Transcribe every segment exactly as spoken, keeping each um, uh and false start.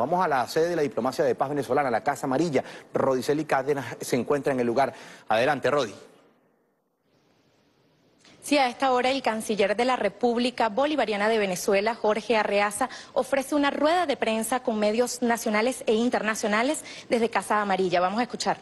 Vamos a la sede de la Diplomacia de Paz venezolana, la Casa Amarilla. Rodiceli Cárdenas se encuentra en el lugar. Adelante, Rodi. Sí, a esta hora el canciller de la República Bolivariana de Venezuela, Jorge Arreaza, ofrece una rueda de prensa con medios nacionales e internacionales desde Casa Amarilla. Vamos a escuchar.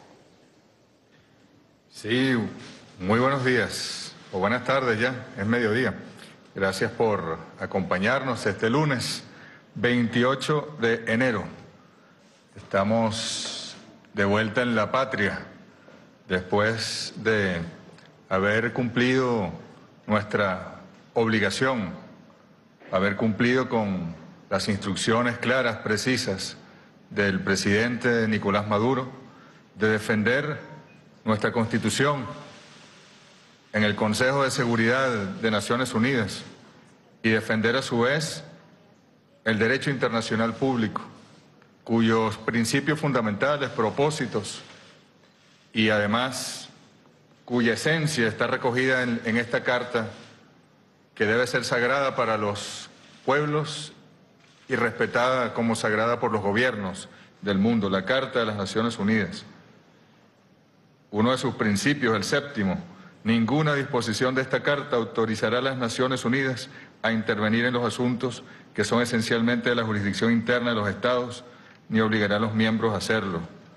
Sí, muy buenos días, o buenas tardes ya, es mediodía. Gracias por acompañarnos este lunes veintiocho de enero. Estamos de vuelta en la patria después de haber cumplido nuestra obligación, haber cumplido con las instrucciones claras, precisas del presidente Nicolás Maduro de defender nuestra Constitución en el Consejo de Seguridad de Naciones Unidas y defender a su vez el derecho internacional público, cuyos principios fundamentales, propósitos y además cuya esencia está recogida en, en esta carta que debe ser sagrada para los pueblos y respetada como sagrada por los gobiernos del mundo, la Carta de las Naciones Unidas. Uno de sus principios, el séptimo: ninguna disposición de esta Carta autorizará a las Naciones Unidas a intervenir en los asuntos que son esencialmente de la jurisdicción interna de los Estados, ni obligará a los miembros a hacerlo.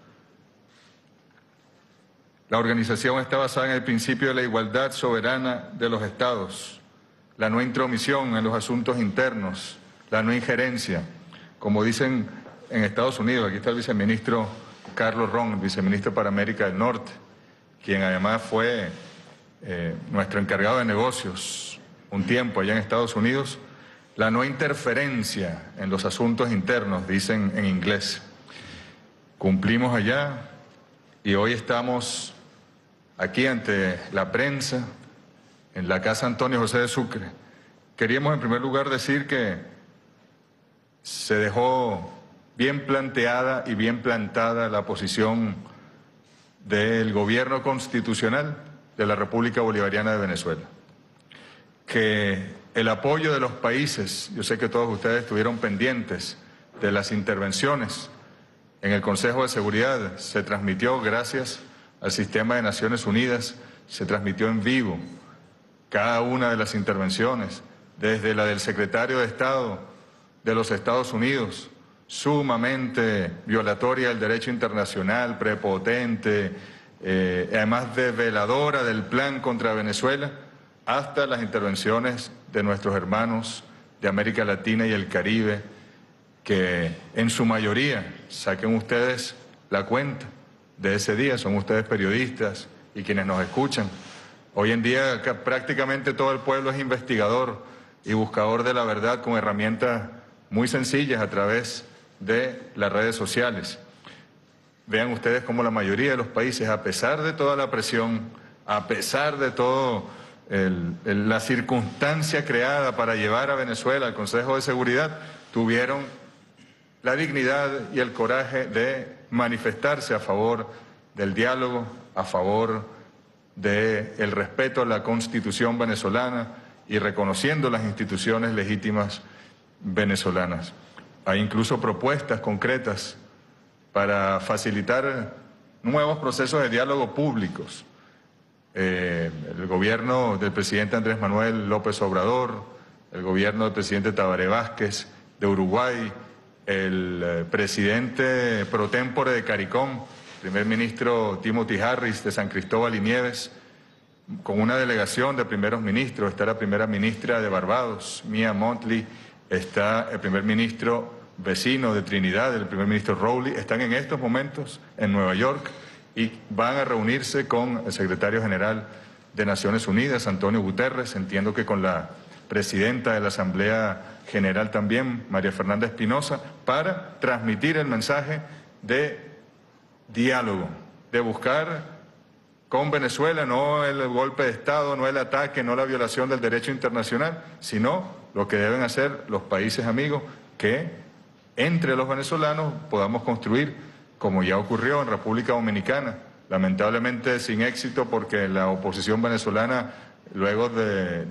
La organización está basada en el principio de la igualdad soberana de los Estados, la no intromisión en los asuntos internos, la no injerencia. Como dicen en Estados Unidos, aquí está el viceministro Carlos Ron, el viceministro para América del Norte, quien además fue eh, nuestro encargado de negocios un tiempo allá en Estados Unidos, la no interferencia en los asuntos internos, dicen en inglés. Cumplimos allá y hoy estamos aquí ante la prensa, en la Casa Antonio José de Sucre. Queríamos en primer lugar decir que se dejó bien planteada y bien plantada la posición del gobierno constitucional de la República Bolivariana de Venezuela. Que el apoyo de los países, yo sé que todos ustedes estuvieron pendientes de las intervenciones en el Consejo de Seguridad, se transmitió gracias al sistema de Naciones Unidas, se transmitió en vivo cada una de las intervenciones, desde la del secretario de Estado de los Estados Unidos, sumamente violatoria del derecho internacional, prepotente, eh, además desveladora del plan contra Venezuela, hasta las intervenciones de nuestros hermanos de América Latina y el Caribe, que en su mayoría, saquen ustedes la cuenta de ese día, son ustedes periodistas y quienes nos escuchan. Hoy en día prácticamente todo el pueblo es investigador y buscador de la verdad con herramientas muy sencillas a través de las redes sociales. Vean ustedes cómo la mayoría de los países, a pesar de toda la presión, a pesar de todo el, el, la circunstancia creada para llevar a Venezuela al Consejo de Seguridad, tuvieron la dignidad y el coraje de manifestarse a favor del diálogo, a favor del respeto a la Constitución venezolana y reconociendo las instituciones legítimas venezolanas. Hay incluso propuestas concretas para facilitar nuevos procesos de diálogo públicos. Eh, el gobierno del presidente Andrés Manuel López Obrador, el gobierno del presidente Tabaré Vázquez de Uruguay, el eh, presidente pro tempore de CARICOM, primer ministro Timothy Harris de San Cristóbal y Nieves, con una delegación de primeros ministros. Está la primera ministra de Barbados, Mia Mottley, está el primer ministro vecino de Trinidad, el primer ministro Rowley, están en estos momentos en Nueva York y van a reunirse con el secretario general de Naciones Unidas, Antonio Guterres, entiendo que con la presidenta de la Asamblea General también, María Fernanda Espinosa, para transmitir el mensaje de diálogo, de buscar con Venezuela no el golpe de Estado, no el ataque, no la violación del derecho internacional, sino lo que deben hacer los países amigos, que entre los venezolanos podamos construir, como ya ocurrió en República Dominicana, lamentablemente sin éxito porque la oposición venezolana, luego de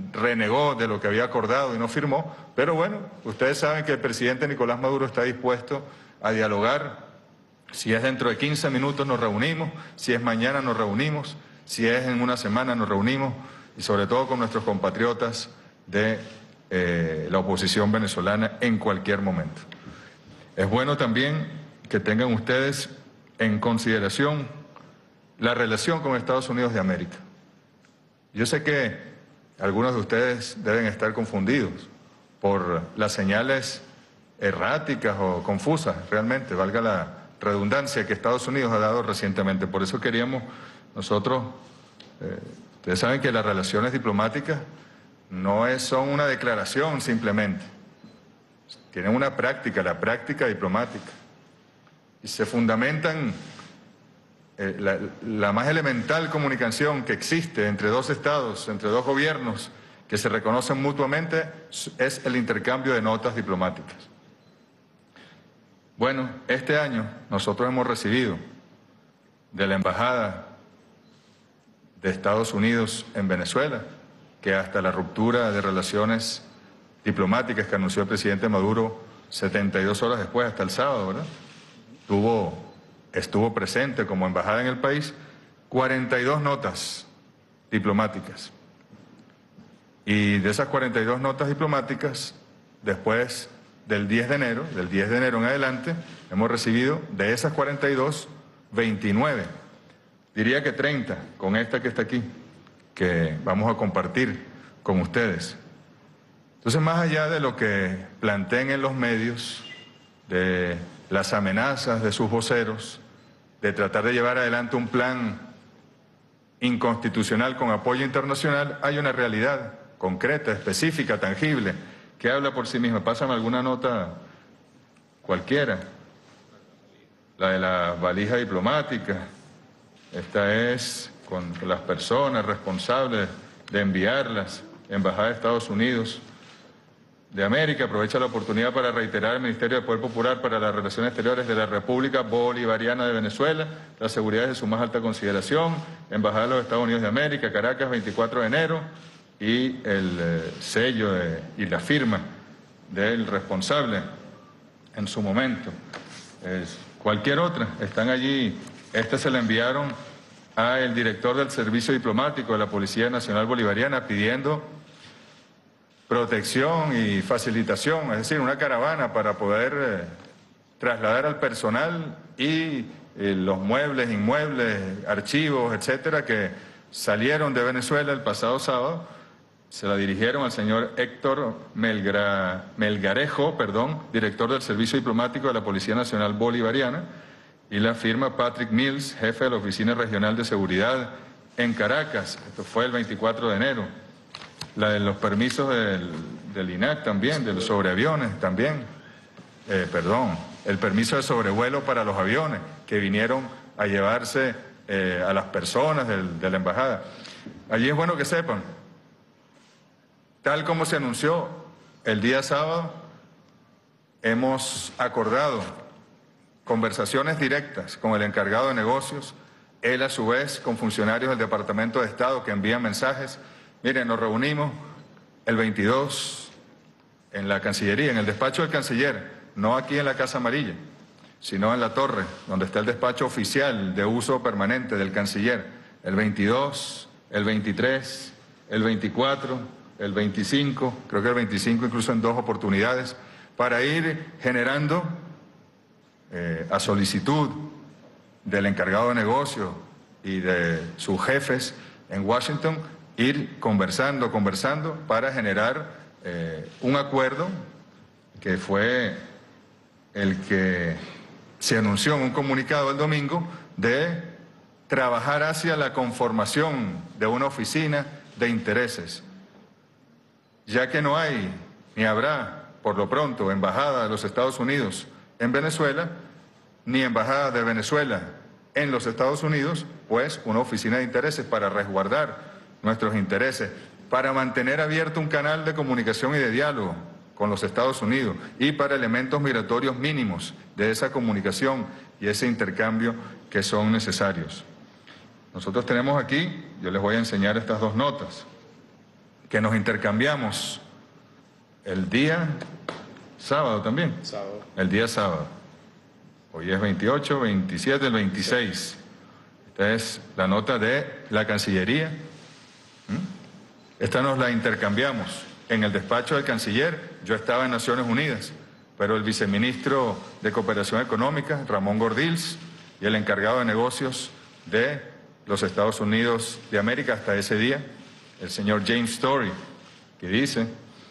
renegó de lo que había acordado y no firmó, pero bueno, ustedes saben que el presidente Nicolás Maduro está dispuesto a dialogar. Si es dentro de quince minutos nos reunimos, si es mañana nos reunimos, si es en una semana nos reunimos, y sobre todo con nuestros compatriotas de eh, la oposición venezolana en cualquier momento. Es bueno también que tengan ustedes en consideración la relación con Estados Unidos de América. Yo sé que algunos de ustedes deben estar confundidos por las señales erráticas o confusas, realmente, valga la redundancia, que Estados Unidos ha dado recientemente. Por eso queríamos nosotros, eh, ustedes saben que las relaciones diplomáticas no es, son una declaración simplemente, tienen una práctica, la práctica diplomática, y se fundamentan, eh, la, la más elemental comunicación que existe entre dos estados, entre dos gobiernos que se reconocen mutuamente, es el intercambio de notas diplomáticas. Bueno, este año nosotros hemos recibido de la Embajada de Estados Unidos en Venezuela, que hasta la ruptura de relaciones diplomáticas que anunció el presidente Maduro setenta y dos horas después, hasta el sábado, ¿verdad?, tuvo, estuvo presente como embajada en el país, cuarenta y dos notas diplomáticas. Y de esas cuarenta y dos notas diplomáticas, después del diez de enero, del diez de enero en adelante, hemos recibido de esas cuarenta y dos, veintinueve, diría que treinta, con esta que está aquí, que vamos a compartir con ustedes. Entonces, más allá de lo que planteen en los medios, de las amenazas de sus voceros, de tratar de llevar adelante un plan inconstitucional con apoyo internacional, hay una realidad concreta, específica, tangible, que habla por sí misma. Pásame alguna nota cualquiera. La de la valija diplomática. Esta es con las personas responsables de enviarlas. Embajada de Estados Unidos de América aprovecha la oportunidad para reiterar al Ministerio de Poder Popular para las Relaciones Exteriores de la República Bolivariana de Venezuela la seguridad de su más alta consideración. Embajada de los Estados Unidos de América, Caracas, veinticuatro de enero. Y el eh, sello de, y la firma del responsable en su momento. Es, cualquier otra, están allí. Esta se la enviaron al director del Servicio Diplomático de la Policía Nacional Bolivariana pidiendo protección y facilitación, es decir, una caravana para poder eh, trasladar al personal y eh, los muebles, inmuebles, archivos, etcétera, que salieron de Venezuela el pasado sábado. Se la dirigieron al señor Héctor Melgra, Melgarejo, perdón, director del Servicio Diplomático de la Policía Nacional Bolivariana, y la firma Patrick Mills, jefe de la Oficina Regional de Seguridad en Caracas. Esto fue el veinticuatro de enero. La de los permisos del, del I N A C también, de los sobreaviones también. Eh, perdón, el permiso de sobrevuelo para los aviones que vinieron a llevarse eh, a las personas del, de la embajada. Allí es bueno que sepan, tal como se anunció el día sábado, hemos acordado conversaciones directas con el encargado de negocios, él a su vez con funcionarios del Departamento de Estado que envían mensajes. Miren, nos reunimos el veintidós en la Cancillería, en el despacho del canciller, no aquí en la Casa Amarilla, sino en la torre, donde está el despacho oficial de uso permanente del canciller, el veintidós, el veintitrés, el veinticuatro, el veinticinco, creo que el veinticinco incluso en dos oportunidades, para ir generando eh, a solicitud del encargado de negocio y de sus jefes en Washington, ir conversando, conversando para generar eh, un acuerdo que fue el que se anunció en un comunicado el domingo de trabajar hacia la conformación de una oficina de intereses, ya que no hay ni habrá, por lo pronto, embajada de los Estados Unidos en Venezuela, ni embajada de Venezuela en los Estados Unidos, pues una oficina de intereses para resguardar nuestros intereses, para mantener abierto un canal de comunicación y de diálogo con los Estados Unidos y para elementos migratorios mínimos de esa comunicación y ese intercambio que son necesarios. Nosotros tenemos aquí, yo les voy a enseñar estas dos notas. que nos intercambiamos el día sábado también. Sábado. El día sábado. Hoy es veintiocho, veintisiete, el veintiséis. Esta es la nota de la Cancillería. ¿Mm? Esta nos la intercambiamos en el despacho del canciller. Yo estaba en Naciones Unidas, pero el viceministro de Cooperación Económica, Ramón Gordills, y el encargado de negocios de los Estados Unidos de América hasta ese día, el señor James Story, que dice,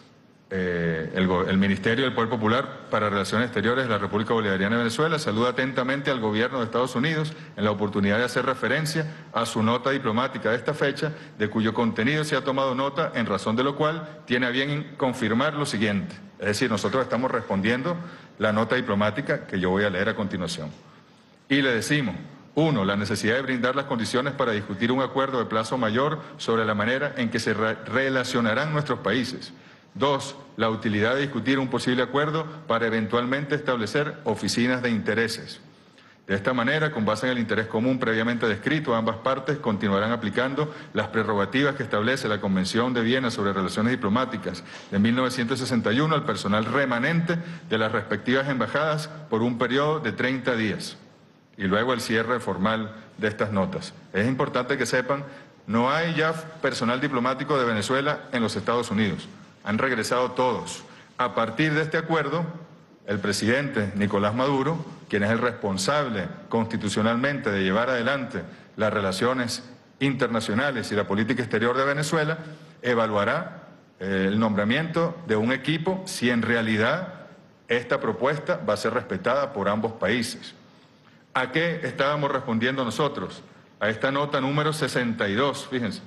eh, el, el Ministerio del Poder Popular para Relaciones Exteriores de la República Bolivariana de Venezuela saluda atentamente al gobierno de Estados Unidos en la oportunidad de hacer referencia a su nota diplomática de esta fecha, de cuyo contenido se ha tomado nota, en razón de lo cual tiene a bien confirmar lo siguiente. Es decir, nosotros estamos respondiendo la nota diplomática que yo voy a leer a continuación. Y le decimos, uno, la necesidad de brindar las condiciones para discutir un acuerdo de plazo mayor sobre la manera en que se re relacionarán nuestros países. Dos, la utilidad de discutir un posible acuerdo para eventualmente establecer oficinas de intereses. De esta manera, con base en el interés común previamente descrito, ambas partes continuarán aplicando las prerrogativas que establece la Convención de Viena sobre Relaciones Diplomáticas de mil novecientos sesenta y uno al personal remanente de las respectivas embajadas por un periodo de treinta días. Y luego el cierre formal de estas notas. Es importante que sepan, no hay ya personal diplomático de Venezuela en los Estados Unidos. Han regresado todos. A partir de este acuerdo, el presidente Nicolás Maduro, quien es el responsable constitucionalmente de llevar adelante las relaciones internacionales y la política exterior de Venezuela, evaluará eh, el nombramiento de un equipo si en realidad esta propuesta va a ser respetada por ambos países. ¿A qué estábamos respondiendo nosotros? A esta nota número sesenta y dos, fíjense,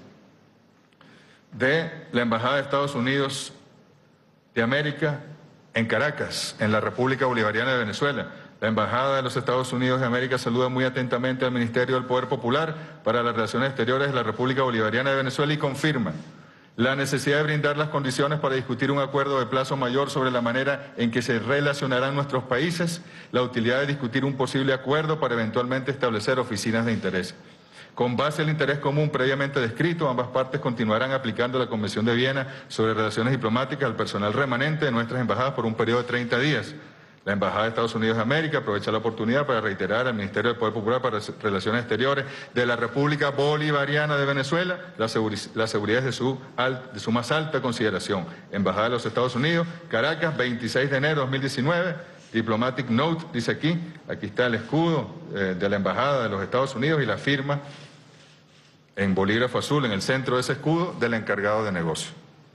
de la Embajada de Estados Unidos de América en Caracas, en la República Bolivariana de Venezuela. La Embajada de los Estados Unidos de América saluda muy atentamente al Ministerio del Poder Popular para las Relaciones Exteriores de la República Bolivariana de Venezuela y confirma la necesidad de brindar las condiciones para discutir un acuerdo de plazo mayor sobre la manera en que se relacionarán nuestros países, la utilidad de discutir un posible acuerdo para eventualmente establecer oficinas de interés. Con base en el interés común previamente descrito, ambas partes continuarán aplicando la Convención de Viena sobre Relaciones Diplomáticas al personal remanente de nuestras embajadas por un periodo de treinta días. La Embajada de Estados Unidos de América aprovecha la oportunidad para reiterar al Ministerio del Poder Popular para Relaciones Exteriores de la República Bolivariana de Venezuela la, seguri la seguridad de su, de su más alta consideración. Embajada de los Estados Unidos, Caracas, veintiséis de enero de dos mil diecinueve, Diplomatic Note, dice aquí, aquí está el escudo eh, de la Embajada de los Estados Unidos y la firma en bolígrafo azul en el centro de ese escudo del encargado de negocio.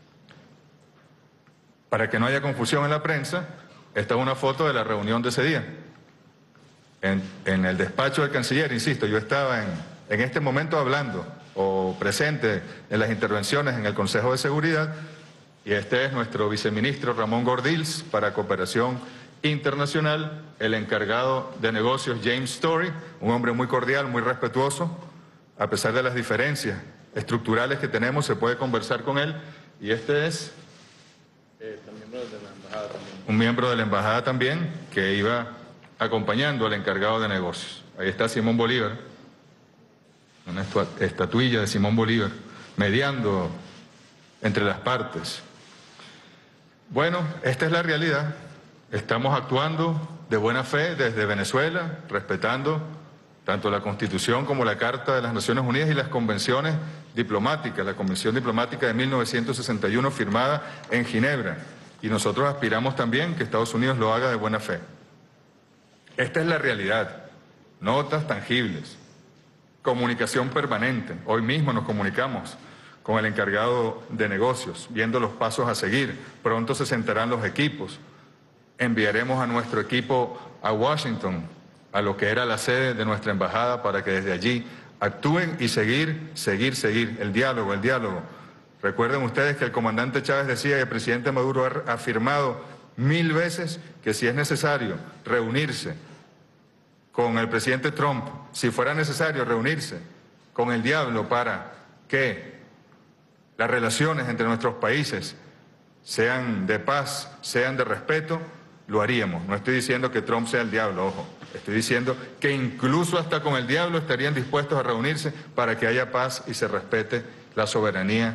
Para que no haya confusión en la prensa, esta es una foto de la reunión de ese día. En, en el despacho del canciller, insisto, yo estaba en, en este momento hablando o presente en las intervenciones en el Consejo de Seguridad, y este es nuestro viceministro Ramón Gordills para Cooperación Internacional, el encargado de negocios James Story, un hombre muy cordial, muy respetuoso. A pesar de las diferencias estructurales que tenemos, se puede conversar con él, y este es Eh, miembro de la embajada también. un miembro de la embajada también, que iba acompañando al encargado de negocios. Ahí está Simón Bolívar, una estatuilla de Simón Bolívar, mediando entre las partes. Bueno, esta es la realidad. Estamos actuando de buena fe desde Venezuela, respetando tanto la Constitución como la Carta de las Naciones Unidas y las convenciones diplomáticas, la Convención Diplomática de mil novecientos sesenta y uno firmada en Ginebra. Y nosotros aspiramos también que Estados Unidos lo haga de buena fe. Esta es la realidad. Notas tangibles. Comunicación permanente. Hoy mismo nos comunicamos con el encargado de negocios, viendo los pasos a seguir. Pronto se sentarán los equipos. Enviaremos a nuestro equipo a Washington, a lo que era la sede de nuestra embajada, para que desde allí actúen y seguir, seguir, seguir. El diálogo, el diálogo. Recuerden ustedes que el comandante Chávez decía que el presidente Maduro ha afirmado mil veces que si es necesario reunirse con el presidente Trump, si fuera necesario reunirse con el diablo para que las relaciones entre nuestros países sean de paz, sean de respeto, lo haríamos. No estoy diciendo que Trump sea el diablo, ojo. Estoy diciendo que incluso hasta con el diablo estarían dispuestos a reunirse para que haya paz y se respete la soberanía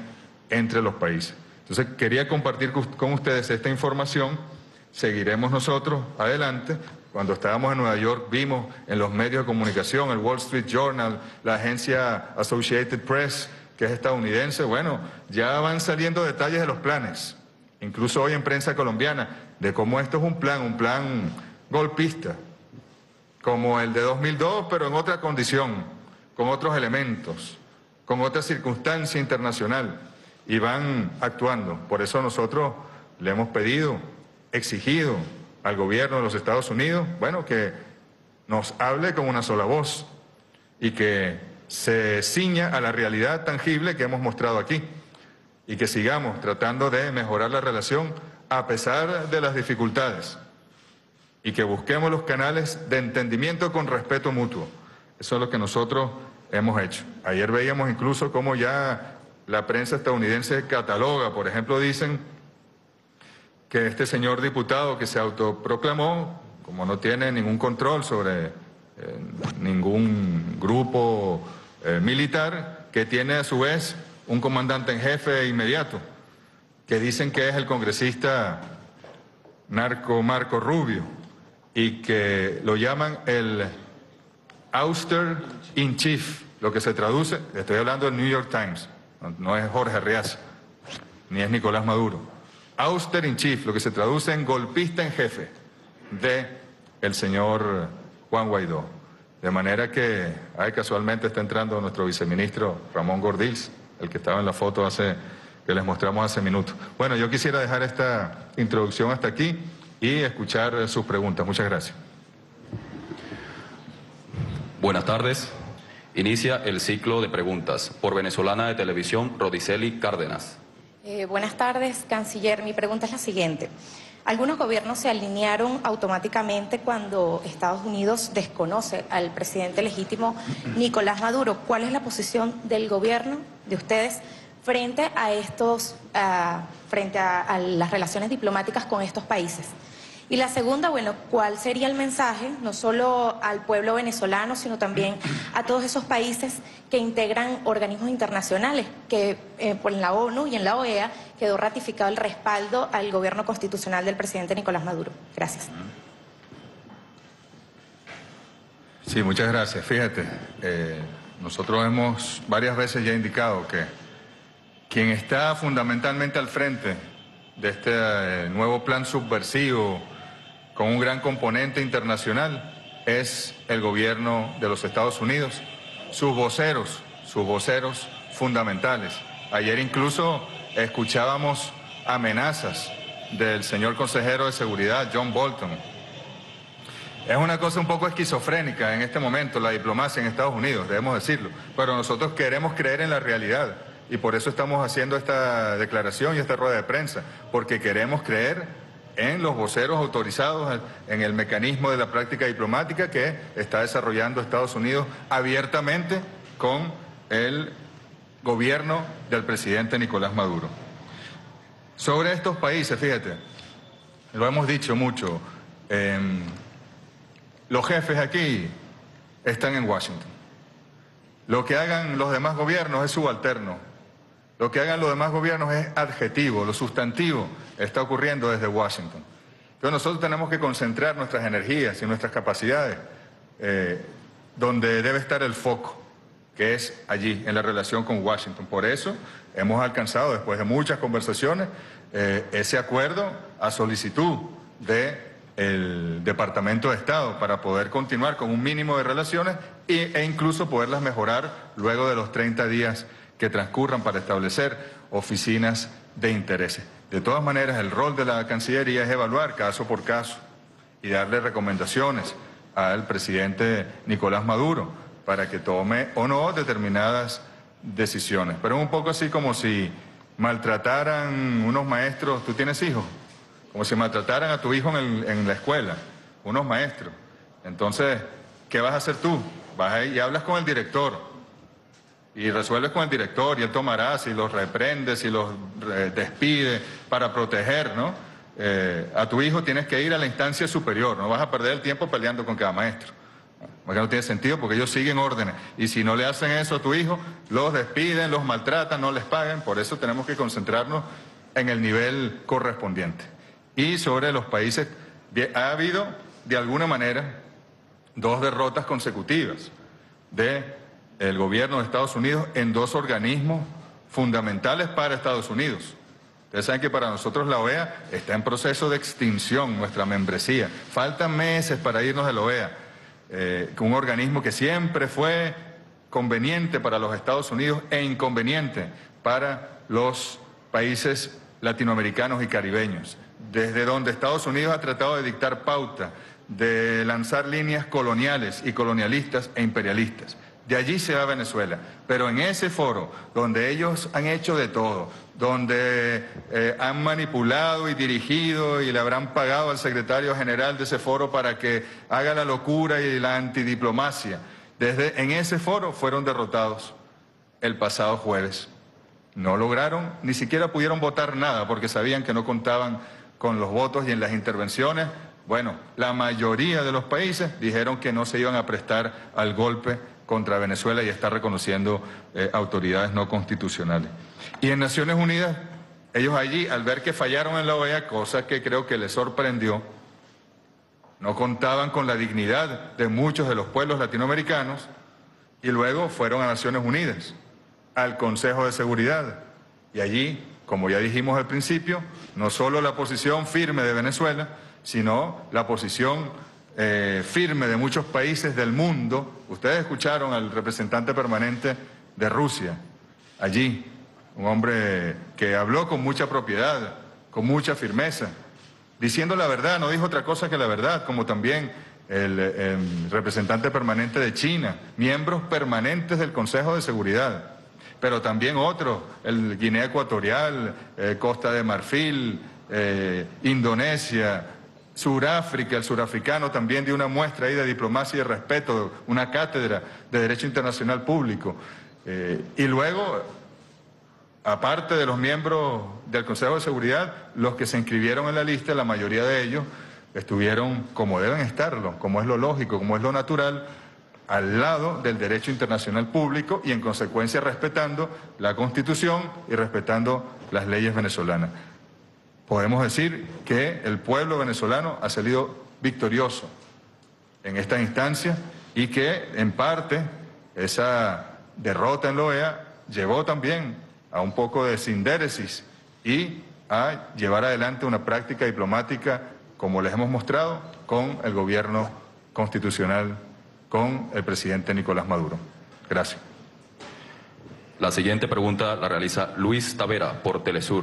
entre los países. Entonces, quería compartir con ustedes esta información. Seguiremos nosotros adelante. Cuando estábamos en Nueva York vimos en los medios de comunicación, el Wall Street Journal, la agencia Associated Press, que es estadounidense, bueno, ya van saliendo detalles de los planes, incluso hoy en prensa colombiana, de cómo esto es un plan, un plan golpista, como el de dos mil dos, pero en otra condición, con otros elementos, con otra circunstancia internacional, y van actuando. Por eso nosotros le hemos pedido, exigido al gobierno de los Estados Unidos, bueno, que nos hable con una sola voz y que se ciña a la realidad tangible que hemos mostrado aquí y que sigamos tratando de mejorar la relación a pesar de las dificultades y que busquemos los canales de entendimiento con respeto mutuo. Eso es lo que nosotros hemos hecho. Ayer veíamos incluso cómo ya la prensa estadounidense cataloga, por ejemplo, dicen que este señor diputado que se autoproclamó, como no tiene ningún control sobre eh, ningún grupo eh, militar, que tiene a su vez un comandante en jefe inmediato, que dicen que es el congresista narco Marco Rubio, y que lo llaman el Auster in Chief, lo que se traduce, estoy hablando del New York Times, no, no es Jorge Arreaza, ni es Nicolás Maduro. Auster in Chief, lo que se traduce en golpista en jefe de el señor Juan Guaidó. De manera que, ay, casualmente está entrando nuestro viceministro Ramón Gordills, el que estaba en la foto hace, que les mostramos hace minutos. Bueno, yo quisiera dejar esta introducción hasta aquí y escuchar sus preguntas. Muchas gracias. Buenas tardes. Inicia el ciclo de preguntas por Venezolana de Televisión, Rodiceli Cárdenas. Eh, buenas tardes, canciller. Mi pregunta es la siguiente. Algunos gobiernos se alinearon automáticamente cuando Estados Unidos desconoce al presidente legítimo Nicolás Maduro. ¿Cuál es la posición del gobierno, de ustedes, frente a estos, uh, frente a, a las relaciones diplomáticas con estos países? Y la segunda, bueno, ¿cuál sería el mensaje, no solo al pueblo venezolano, sino también a todos esos países que integran organismos internacionales, que eh, por la ONU y en la O E A quedó ratificado el respaldo al gobierno constitucional del presidente Nicolás Maduro? Gracias. Sí, muchas gracias. Fíjate, eh, nosotros hemos varias veces ya indicado que quien está fundamentalmente al frente de este eh, nuevo plan subversivo con un gran componente internacional es el gobierno de los Estados Unidos, sus voceros, sus voceros fundamentales. Ayer incluso escuchábamos amenazas del señor consejero de seguridad, John Bolton. Es una cosa un poco esquizofrénica en este momento la diplomacia en Estados Unidos, debemos decirlo, pero nosotros queremos creer en la realidad y por eso estamos haciendo esta declaración y esta rueda de prensa, porque queremos creer en los voceros autorizados, en el mecanismo de la práctica diplomática que está desarrollando Estados Unidos abiertamente con el gobierno del presidente Nicolás Maduro. Sobre estos países, fíjate, lo hemos dicho mucho, eh, los jefes aquí están en Washington. Lo que hagan los demás gobiernos es subalterno. Lo que hagan los demás gobiernos es adjetivo, lo sustantivo está ocurriendo desde Washington. Entonces nosotros tenemos que concentrar nuestras energías y nuestras capacidades eh, donde debe estar el foco, que es allí, en la relación con Washington. Por eso hemos alcanzado, después de muchas conversaciones, eh, ese acuerdo a solicitud del Departamento de Estado para poder continuar con un mínimo de relaciones e, e incluso poderlas mejorar luego de los treinta días que transcurran para establecer oficinas de intereses. De todas maneras, el rol de la Cancillería es evaluar caso por caso y darle recomendaciones al presidente Nicolás Maduro para que tome o no determinadas decisiones. Pero es un poco así como si maltrataran unos maestros, ¿tú tienes hijos? Como si maltrataran a tu hijo en, el, en la escuela, unos maestros. Entonces, ¿qué vas a hacer tú? Vas ahí y hablas con el director. Y resuelves con el director y él tomará si los reprende, si los despide para proteger, ¿no? Eh, a tu hijo tienes que ir a la instancia superior, no vas a perder el tiempo peleando con cada maestro. Porque no tiene sentido, porque ellos siguen órdenes. Y si no le hacen eso a tu hijo, los despiden, los maltratan, no les pagan. Por eso tenemos que concentrarnos en el nivel correspondiente. Y sobre los países, ha habido, de alguna manera, dos derrotas consecutivas del gobierno de Estados Unidos en dos organismos fundamentales para Estados Unidos. Ustedes saben que para nosotros la O E A está en proceso de extinción, nuestra membresía. Faltan meses para irnos de la O E A. Eh, un organismo que siempre fue conveniente para los Estados Unidos e inconveniente para los países latinoamericanos y caribeños, desde donde Estados Unidos ha tratado de dictar pauta, de lanzar líneas coloniales y colonialistas e imperialistas. De allí se va Venezuela, pero en ese foro donde ellos han hecho de todo, donde eh, han manipulado y dirigido y le habrán pagado al secretario general de ese foro para que haga la locura y la antidiplomacia, desde en ese foro fueron derrotados el pasado jueves. No lograron, ni siquiera pudieron votar nada porque sabían que no contaban con los votos, y en las intervenciones, bueno, la mayoría de los países dijeron que no se iban a prestar al golpe contra Venezuela y está reconociendo eh, autoridades no constitucionales. Y en Naciones Unidas, ellos allí, al ver que fallaron en la O E A, cosa que creo que les sorprendió, no contaban con la dignidad de muchos de los pueblos latinoamericanos, y luego fueron a Naciones Unidas, al Consejo de Seguridad, y allí, como ya dijimos al principio, no solo la posición firme de Venezuela, sino la posición eh, firme de muchos países del mundo. Ustedes escucharon al representante permanente de Rusia, allí, un hombre que habló con mucha propiedad, con mucha firmeza, diciendo la verdad, no dijo otra cosa que la verdad, como también el, el representante permanente de China, miembros permanentes del Consejo de Seguridad, pero también otros, el Guinea Ecuatorial, eh, Costa de Marfil, eh, Indonesia, Suráfrica, el surafricano también dio una muestra ahí de diplomacia y de respeto, una cátedra de Derecho Internacional Público. Eh, y luego, aparte de los miembros del Consejo de Seguridad, los que se inscribieron en la lista, la mayoría de ellos estuvieron como deben estarlo, como es lo lógico, como es lo natural, al lado del derecho internacional público y en consecuencia respetando la Constitución y respetando las leyes venezolanas. Podemos decir que el pueblo venezolano ha salido victorioso en esta instancia y que en parte esa derrota en la O E A llevó también a un poco de sindéresis y a llevar adelante una práctica diplomática, como les hemos mostrado, con el gobierno constitucional, con el presidente Nicolás Maduro. Gracias. La siguiente pregunta la realiza Luis Tavera por Telesur.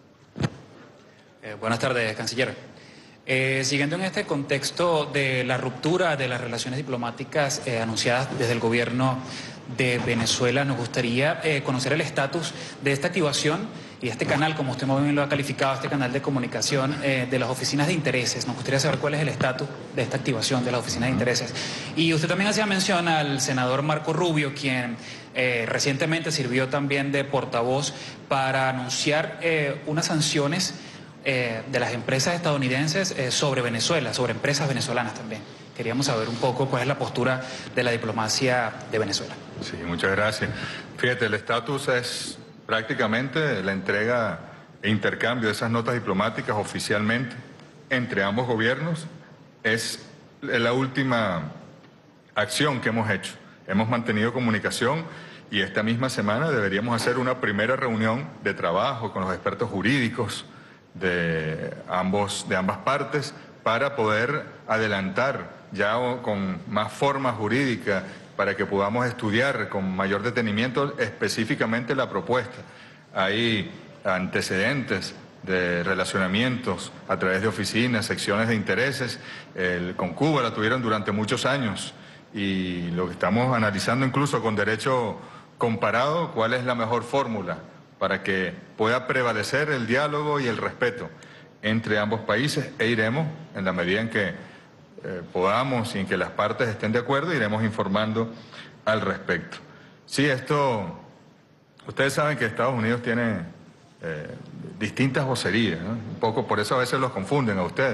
Eh, buenas tardes, canciller. Eh, siguiendo en este contexto de la ruptura de las relaciones diplomáticas eh, anunciadas desde el gobierno de Venezuela, nos gustaría eh, conocer el estatus de esta activación y este canal, como usted muy bien lo ha calificado, este canal de comunicación eh, de las oficinas de intereses. Nos gustaría saber cuál es el estatus de esta activación de las oficinas de intereses. Y usted también hacía mención al senador Marco Rubio, quien eh, recientemente sirvió también de portavoz para anunciar eh, unas sanciones eh, de las empresas estadounidenses eh, sobre Venezuela, sobre empresas venezolanas también. Queríamos saber un poco cuál es la postura de la diplomacia de Venezuela. Sí, muchas gracias. Fíjate, el estatus es prácticamente la entrega e intercambio de esas notas diplomáticas oficialmente entre ambos gobiernos. Es la última acción que hemos hecho. Hemos mantenido comunicación y esta misma semana deberíamos hacer una primera reunión de trabajo con los expertos jurídicos de, ambos, de ambas partes para poder adelantar ya con más forma jurídica, para que podamos estudiar con mayor detenimiento específicamente la propuesta. Hay antecedentes de relacionamientos a través de oficinas, secciones de intereses. El, con Cuba la tuvieron durante muchos años y lo que estamos analizando incluso con derecho comparado, cuál es la mejor fórmula para que pueda prevalecer el diálogo y el respeto entre ambos países, e iremos, en la medida en que eh, podamos y en que las partes estén de acuerdo, iremos informando al respecto. Sí, esto, ustedes saben que Estados Unidos tiene eh, distintas vocerías, ¿no? Un poco por eso a veces los confunden a ustedes,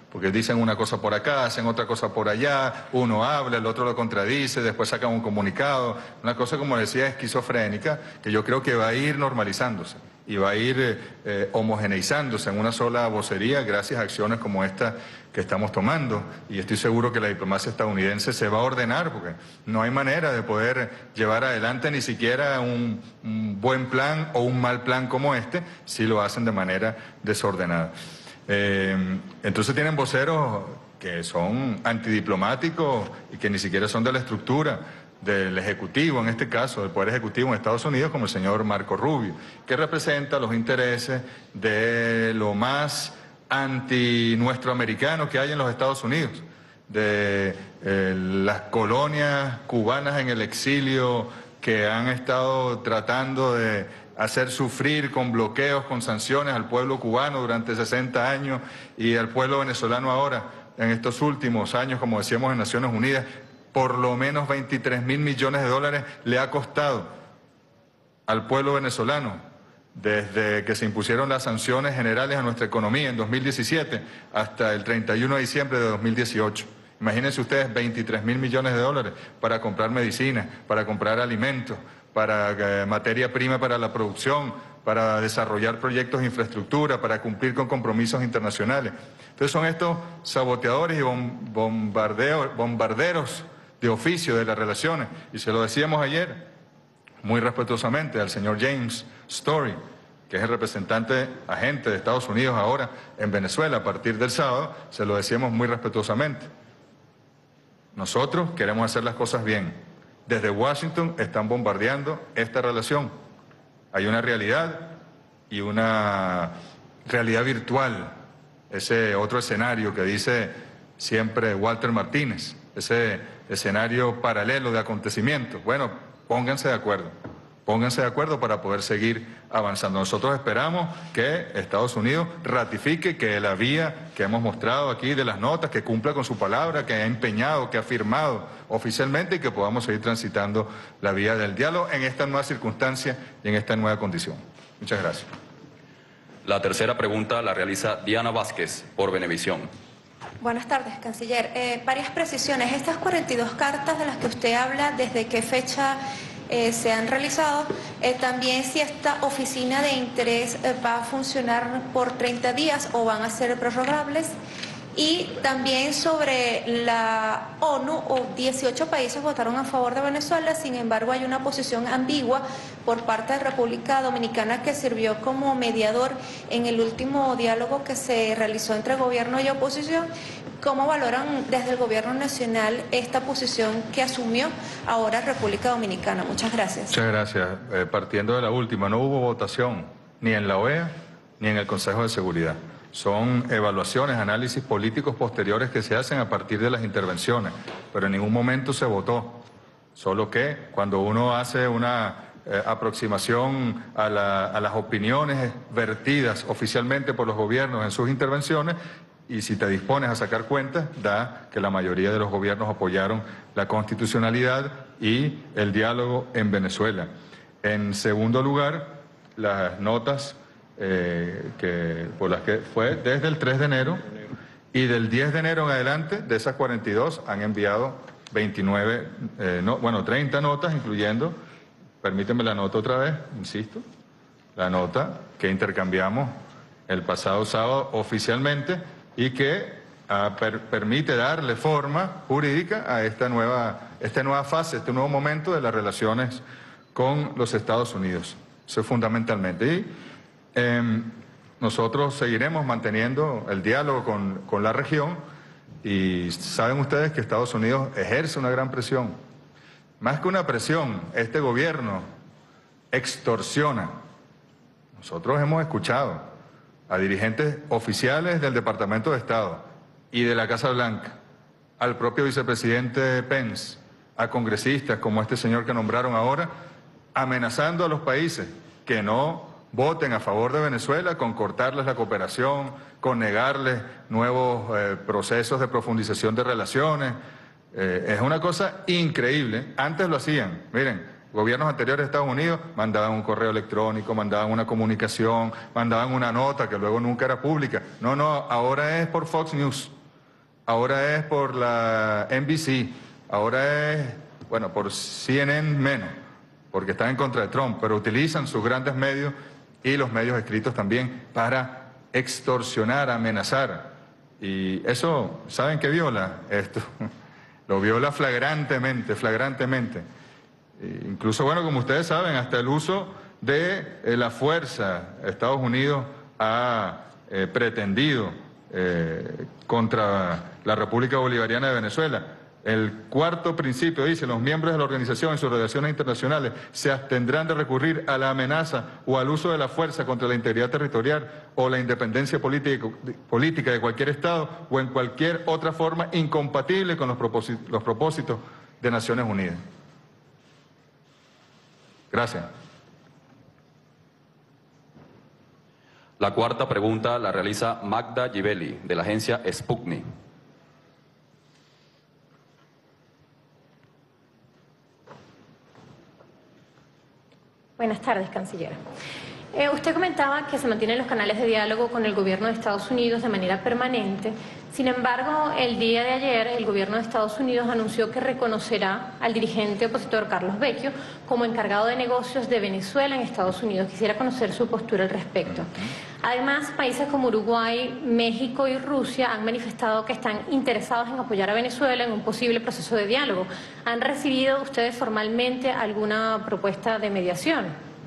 porque dicen una cosa por acá, hacen otra cosa por allá, uno habla, el otro lo contradice, después sacan un comunicado, una cosa, como decía, esquizofrénica, que yo creo que va a ir normalizándose y va a ir eh, eh, homogeneizándose en una sola vocería gracias a acciones como esta que estamos tomando, y estoy seguro que la diplomacia estadounidense se va a ordenar, porque no hay manera de poder llevar adelante ni siquiera un, un buen plan o un mal plan como este si lo hacen de manera desordenada. Eh, entonces tienen voceros que son antidiplomáticos y que ni siquiera son de la estructura del Ejecutivo, en este caso del Poder Ejecutivo en Estados Unidos, como el señor Marco Rubio, que representa los intereses de lo más anti-nuestro americano que hay en los Estados Unidos, de eh, las colonias cubanas en el exilio que han estado tratando de hacer sufrir con bloqueos, con sanciones al pueblo cubano durante sesenta años y al pueblo venezolano ahora, en estos últimos años, como decíamos en Naciones Unidas, por lo menos veintitrés mil millones de dólares le ha costado al pueblo venezolano desde que se impusieron las sanciones generales a nuestra economía en dos mil diecisiete hasta el treinta y uno de diciembre de dos mil dieciocho. Imagínense ustedes veintitrés mil millones de dólares para comprar medicinas, para comprar alimentos, para eh, materia prima para la producción, para desarrollar proyectos de infraestructura, para cumplir con compromisos internacionales. Entonces son estos saboteadores y bombardeos, bombarderos de oficio de las relaciones. Y se lo decíamos ayer, muy respetuosamente, al señor James Story, que es el representante agente de Estados Unidos ahora en Venezuela a partir del sábado, se lo decíamos muy respetuosamente. Nosotros queremos hacer las cosas bien. Desde Washington están bombardeando esta relación. Hay una realidad y una realidad virtual, ese otro escenario que dice siempre Walter Martínez, ese escenario paralelo de acontecimientos. Bueno, pónganse de acuerdo, pónganse de acuerdo para poder seguir avanzando. Nosotros esperamos que Estados Unidos ratifique que la vía que hemos mostrado aquí de las notas, que cumpla con su palabra, que ha empeñado, que ha firmado oficialmente, y que podamos seguir transitando la vía del diálogo en esta nueva circunstancia y en esta nueva condición. Muchas gracias. La tercera pregunta la realiza Diana Vázquez por Venevisión. Buenas tardes, canciller. Eh, varias precisiones. Estas cuarenta y dos cartas de las que usted habla, ¿desde qué fecha eh, se han realizado? Eh, también si esta oficina de interés eh, va a funcionar por treinta días o van a ser prorrogables. Y también sobre la ONU, o dieciocho países votaron a favor de Venezuela, sin embargo hay una posición ambigua por parte de República Dominicana, que sirvió como mediador en el último diálogo que se realizó entre gobierno y oposición. ¿Cómo valoran desde el gobierno nacional esta posición que asumió ahora República Dominicana? Muchas gracias. Muchas gracias. Eh, partiendo de la última, no hubo votación ni en la O E A ni en el Consejo de Seguridad. Son evaluaciones, análisis políticos posteriores que se hacen a partir de las intervenciones, pero en ningún momento se votó. Solo que cuando uno hace una eh, aproximación a, la, a las opiniones vertidas oficialmente por los gobiernos en sus intervenciones, y si te dispones a sacar cuentas, da que la mayoría de los gobiernos apoyaron la constitucionalidad y el diálogo en Venezuela. En segundo lugar, las notas Eh, que, por las que fue desde el tres de enero, y del diez de enero en adelante, de esas cuarenta y dos, han enviado veintinueve, eh, no, bueno, treinta notas, incluyendo, permíteme la nota otra vez, insisto, la nota que intercambiamos el pasado sábado oficialmente y que uh, per, permite darle forma jurídica a esta nueva, esta nueva fase, este nuevo momento de las relaciones con los Estados Unidos. Eso es fundamentalmente. Y, Eh, nosotros seguiremos manteniendo el diálogo con, con la región, y saben ustedes que Estados Unidos ejerce una gran presión. Más que una presión, este gobierno extorsiona. Nosotros hemos escuchado a dirigentes oficiales del Departamento de Estado y de la Casa Blanca, al propio vicepresidente Pence, a congresistas como este señor que nombraron ahora, amenazando a los países que no voten a favor de Venezuela con cortarles la cooperación, con negarles nuevos eh, procesos de profundización de relaciones. Eh, es una cosa increíble. Antes lo hacían. Miren, gobiernos anteriores de Estados Unidos mandaban un correo electrónico, mandaban una comunicación, mandaban una nota que luego nunca era pública. No, no, ahora es por Fox News. ahora es por la N B C, ahora es, bueno, por C N N menos, porque están en contra de Trump, pero utilizan sus grandes medios y los medios escritos también para extorsionar, amenazar. Y eso, ¿saben qué viola esto? Lo viola flagrantemente, flagrantemente. E incluso, bueno, como ustedes saben, hasta el uso de eh, la fuerza. Estados Unidos ha eh, pretendido eh, contra la República Bolivariana de Venezuela. El cuarto principio dice: los miembros de la organización en sus relaciones internacionales se abstendrán de recurrir a la amenaza o al uso de la fuerza contra la integridad territorial o la independencia política, política de cualquier Estado o en cualquier otra forma incompatible con los propósitos, los propósitos de Naciones Unidas. Gracias. La cuarta pregunta la realiza Magda Givelli, de la agencia Sputnik. Buenas tardes, canciller. Eh, usted comentaba que se mantienen los canales de diálogo con el gobierno de Estados Unidos de manera permanente. Sin embargo, el día de ayer el gobierno de Estados Unidos anunció que reconocerá al dirigente opositor Carlos Vecchio como encargado de negocios de Venezuela en Estados Unidos. Quisiera conocer su postura al respecto. Además, países como Uruguay, México y Rusia han manifestado que están interesados en apoyar a Venezuela en un posible proceso de diálogo. ¿Han recibido ustedes formalmente alguna propuesta de mediación?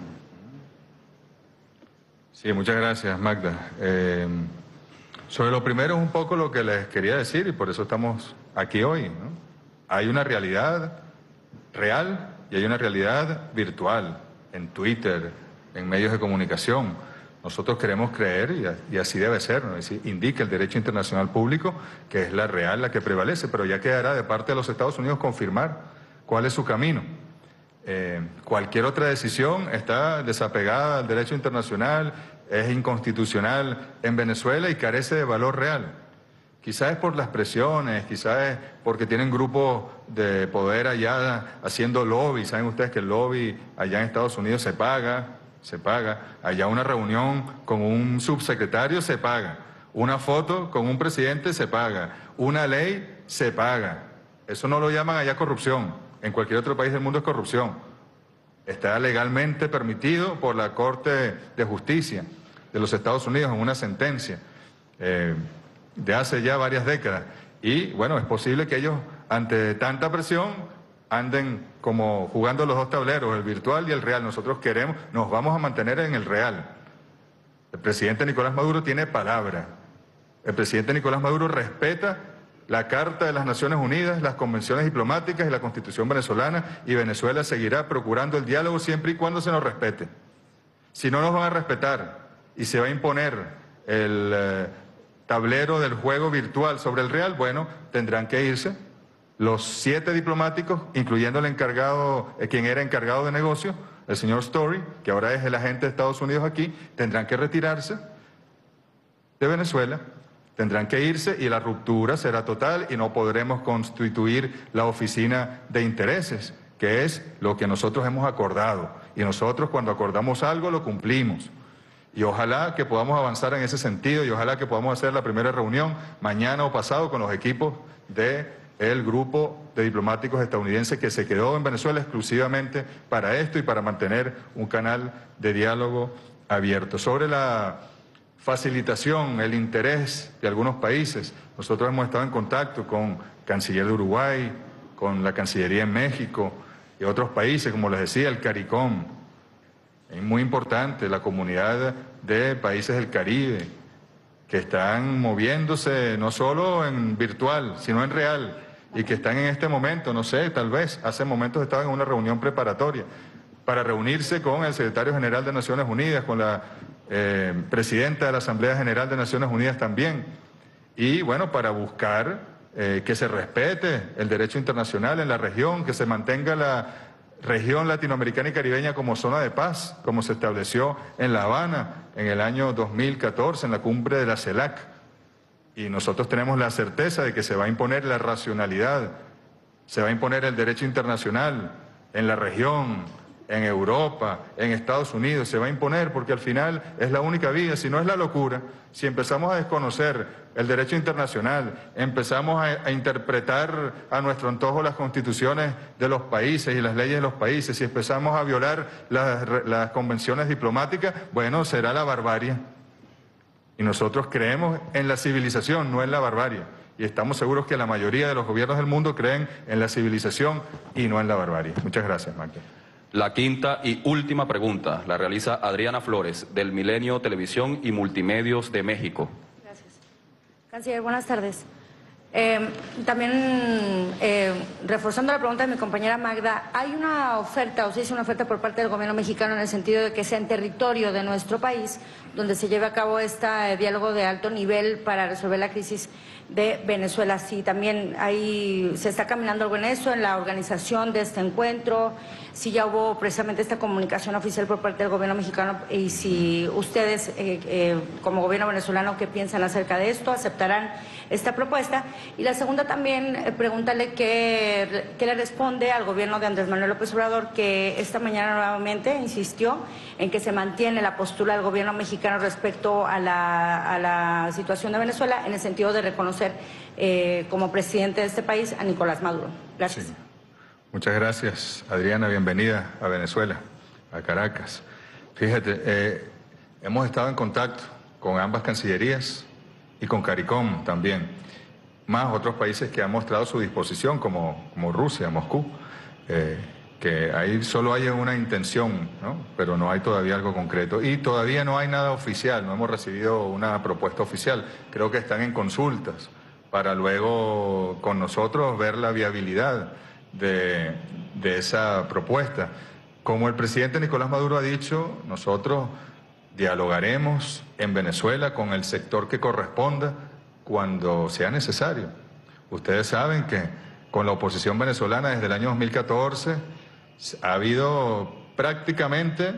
Sí, muchas gracias, Magda. Eh, sobre lo primero es un poco lo que les quería decir y por eso estamos aquí hoy, ¿no? Hay una realidad real y hay una realidad virtual en Twitter, en medios de comunicación. Nosotros queremos creer, y así debe ser, ¿no? Es decir, indica el derecho internacional público que es la real la que prevalece, pero ya quedará de parte de los Estados Unidos confirmar cuál es su camino. Eh, cualquier otra decisión está desapegada al derecho internacional, es inconstitucional en Venezuela y carece de valor real. Quizás es por las presiones, quizás es porque tienen grupos de poder allá haciendo lobby. Saben ustedes que el lobby allá en Estados Unidos se paga, se paga. Allá una reunión con un subsecretario se paga. Una foto con un presidente se paga. Una ley se paga. Eso no lo llaman allá corrupción. En cualquier otro país del mundo es corrupción. Está legalmente permitido por la Corte de Justicia de los Estados Unidos en una sentencia eh, de hace ya varias décadas. Y bueno, es posible que ellos, ante tanta presión, anden como jugando los dos tableros, el virtual y el real. Nosotros queremos, nos vamos a mantener en el real. El presidente Nicolás Maduro tiene palabra. El presidente Nicolás Maduro respeta la Carta de las Naciones Unidas, las convenciones diplomáticas y la Constitución venezolana, y Venezuela seguirá procurando el diálogo siempre y cuando se nos respete. Si no nos van a respetar y se va a imponer el eh, tablero del juego virtual sobre el real, bueno, tendrán que irse. Los siete diplomáticos, incluyendo el encargado, eh, quien era encargado de negocios, el señor Story, que ahora es el agente de Estados Unidos aquí, tendrán que retirarse de Venezuela. Tendrán que irse y la ruptura será total y no podremos constituir la oficina de intereses, que es lo que nosotros hemos acordado. Y nosotros cuando acordamos algo lo cumplimos. Y ojalá que podamos avanzar en ese sentido y ojalá que podamos hacer la primera reunión mañana o pasado con los equipos del grupo de diplomáticos estadounidenses que se quedó en Venezuela exclusivamente para esto y para mantener un canal de diálogo abierto. Sobre la facilitación, el interés de algunos países. Nosotros hemos estado en contacto con Canciller de Uruguay, con la Cancillería en México y otros países, como les decía, el CARICOM. Es muy importante la comunidad de países del Caribe que están moviéndose no solo en virtual, sino en real y que están en este momento, no sé, tal vez, hace momentos estaban en una reunión preparatoria para reunirse con el secretario general de Naciones Unidas, con la Eh, presidenta de la Asamblea General de Naciones Unidas también, y bueno, para buscar eh, que se respete el derecho internacional en la región, que se mantenga la región latinoamericana y caribeña como zona de paz, como se estableció en La Habana en el año dos mil catorce, en la cumbre de la CELAC. Y nosotros tenemos la certeza de que se va a imponer la racionalidad, se va a imponer el derecho internacional en la región, en Europa, en Estados Unidos, se va a imponer porque al final es la única vía, si no es la locura. Si empezamos a desconocer el derecho internacional, empezamos a, a interpretar a nuestro antojo las constituciones de los países y las leyes de los países, si empezamos a violar las, las convenciones diplomáticas, bueno, será la barbarie. Y nosotros creemos en la civilización, no en la barbarie. Y estamos seguros que la mayoría de los gobiernos del mundo creen en la civilización y no en la barbarie. Muchas gracias, Magda. La quinta y última pregunta la realiza Adriana Flores, del Milenio Televisión y Multimedios de México. Gracias. Canciller, buenas tardes. Eh, también, eh, reforzando la pregunta de mi compañera Magda, hay una oferta, o se hizo una oferta por parte del gobierno mexicano en el sentido de que sea en territorio de nuestro país donde se lleve a cabo este diálogo de alto nivel para resolver la crisis de Venezuela. Sí, también ahí se está caminando algo en eso, en la organización de este encuentro, si ya hubo precisamente esta comunicación oficial por parte del gobierno mexicano y si ustedes, eh, eh, como gobierno venezolano, ¿qué piensan acerca de esto? ¿Aceptarán esta propuesta? Y la segunda también, eh, pregúntale qué, qué le responde al gobierno de Andrés Manuel López Obrador, que esta mañana nuevamente insistió en que se mantiene la postura del gobierno mexicano respecto a la, a la situación de Venezuela, en el sentido de reconocer eh, como presidente de este país a Nicolás Maduro. Gracias. Sí. Muchas gracias, Adriana. Bienvenida a Venezuela, a Caracas. Fíjate, eh, hemos estado en contacto con ambas cancillerías y con CARICOM también, más otros países que han mostrado su disposición, como, como Rusia, Moscú, eh, que ahí solo hay una intención, ¿no? Pero no hay todavía algo concreto. Y todavía no hay nada oficial, no hemos recibido una propuesta oficial. Creo que están en consultas para luego con nosotros ver la viabilidad de, de esa propuesta. Como el presidente Nicolás Maduro ha dicho, nosotros dialogaremos en Venezuela con el sector que corresponda cuando sea necesario. Ustedes saben que con la oposición venezolana desde el año dos mil catorce ha habido prácticamente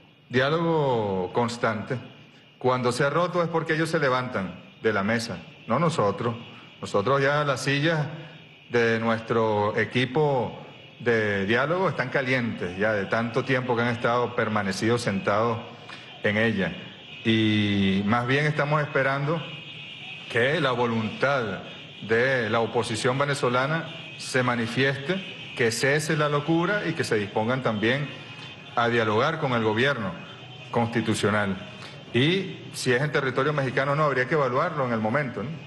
diálogo constante. Cuando se ha roto es porque ellos se levantan de la mesa, no nosotros. Nosotros ya las sillas de nuestro equipo de diálogo están calientes ya de tanto tiempo que han estado permanecidos sentados en ella. Y más bien estamos esperando que la voluntad de la oposición venezolana se manifieste, que cese la locura y que se dispongan también a dialogar con el gobierno constitucional. Y si es en territorio mexicano no, habría que evaluarlo en el momento, ¿no?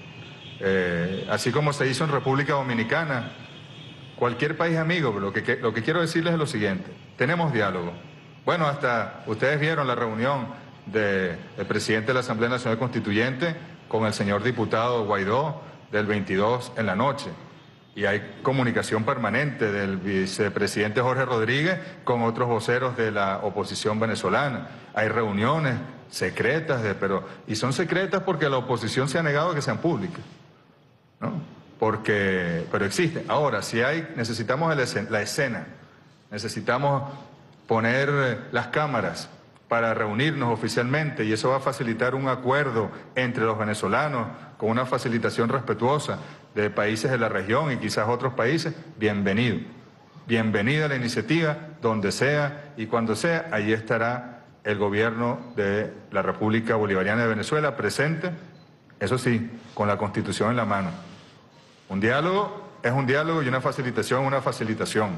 Eh, así como se hizo en República Dominicana, cualquier país amigo. Lo que, lo que quiero decirles es lo siguiente: tenemos diálogo. Bueno, hasta ustedes vieron la reunión del presidente de la Asamblea Nacional Constituyente con el señor diputado Guaidó del veintidós en la noche. Y hay comunicación permanente del vicepresidente Jorge Rodríguez con otros voceros de la oposición venezolana. Hay reuniones secretas, de, pero y son secretas porque la oposición se ha negado a que sean públicas, ¿no? Porque, pero existen. Ahora, si hay, necesitamos el, la escena, necesitamos poner las cámaras para reunirnos oficialmente, y eso va a facilitar un acuerdo entre los venezolanos con una facilitación respetuosa de países de la región y quizás otros países. Bienvenido. Bienvenida a la iniciativa, donde sea y cuando sea, allí estará el gobierno de la República Bolivariana de Venezuela presente, eso sí, con la Constitución en la mano. Un diálogo es un diálogo y una facilitación es una facilitación.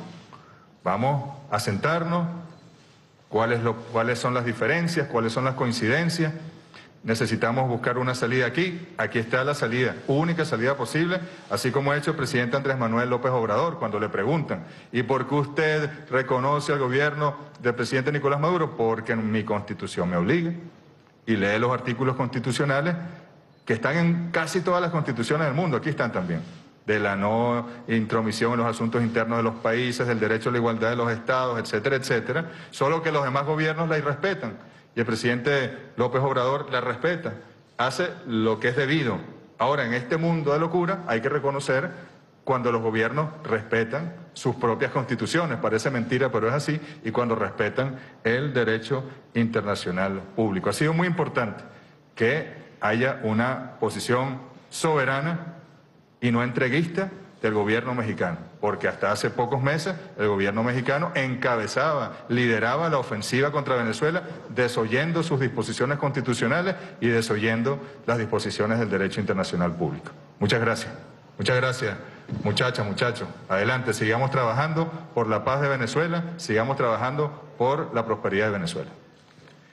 Vamos a sentarnos, cuáles, lo, cuáles son las diferencias, cuáles son las coincidencias. Necesitamos buscar una salida aquí. Aquí está la salida, única salida posible, así como ha hecho el presidente Andrés Manuel López Obrador cuando le preguntan: ¿y por qué usted reconoce al gobierno del presidente Nicolás Maduro? Porque mi Constitución me obliga. Y lee los artículos constitucionales que están en casi todas las constituciones del mundo, aquí están también, de la no intromisión en los asuntos internos de los países, del derecho a la igualdad de los estados, etcétera, etcétera, solo que los demás gobiernos la irrespetan. Y el presidente López Obrador la respeta, hace lo que es debido. Ahora, en este mundo de locura hay que reconocer cuando los gobiernos respetan sus propias constituciones, parece mentira, pero es así, y cuando respetan el derecho internacional público. Ha sido muy importante que haya una posición soberana y no entreguista del gobierno mexicano, porque hasta hace pocos meses el gobierno mexicano encabezaba, lideraba la ofensiva contra Venezuela, desoyendo sus disposiciones constitucionales y desoyendo las disposiciones del derecho internacional público. Muchas gracias. Muchas gracias, muchachas, muchachos. Adelante, sigamos trabajando por la paz de Venezuela, sigamos trabajando por la prosperidad de Venezuela.